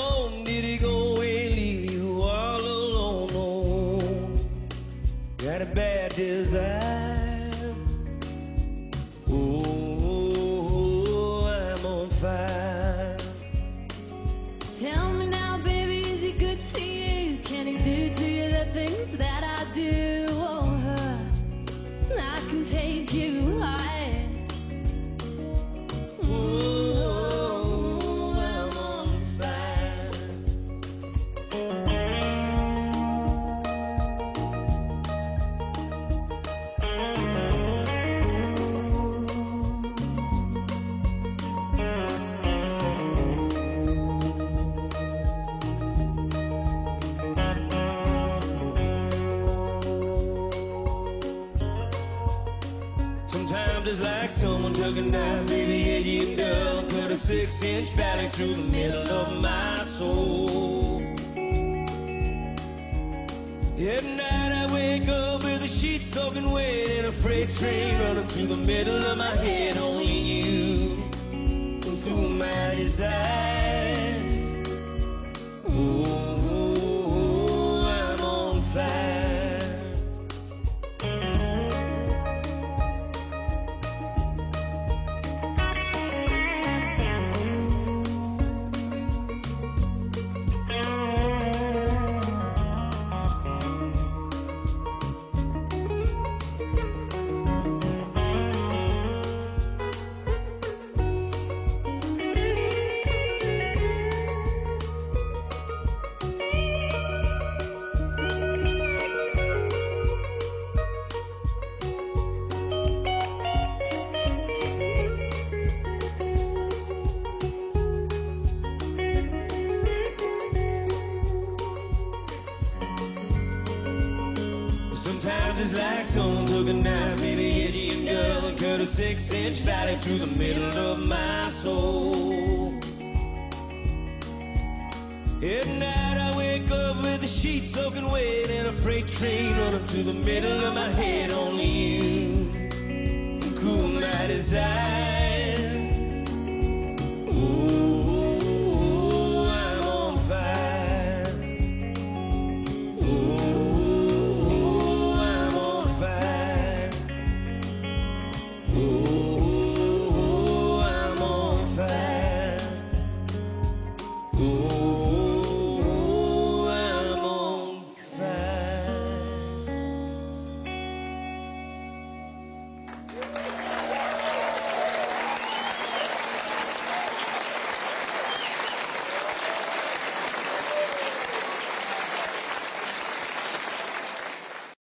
long did he go and leave you all alone? Oh, got a bad desire. Oh, I'm on fire. Tell me now, baby, is he good to you? Can he do to you the things that I do? Oh, I can take you high. Sometimes it's like someone took a knife, baby, edgy and dull, cut a 6-inch valley through the middle of my soul. At night I wake up with the sheets soaking wet and a freight train running through the middle of my head. Only you was who my desire. Oh, I'm on fire. Sometimes it's like someone took a knife, baby, edgy and dull, and cut a 6-inch valley through the middle of my soul. At night I wake up with the sheets soaking wet and a freight train running through the middle of my head. Only you can cool my desire.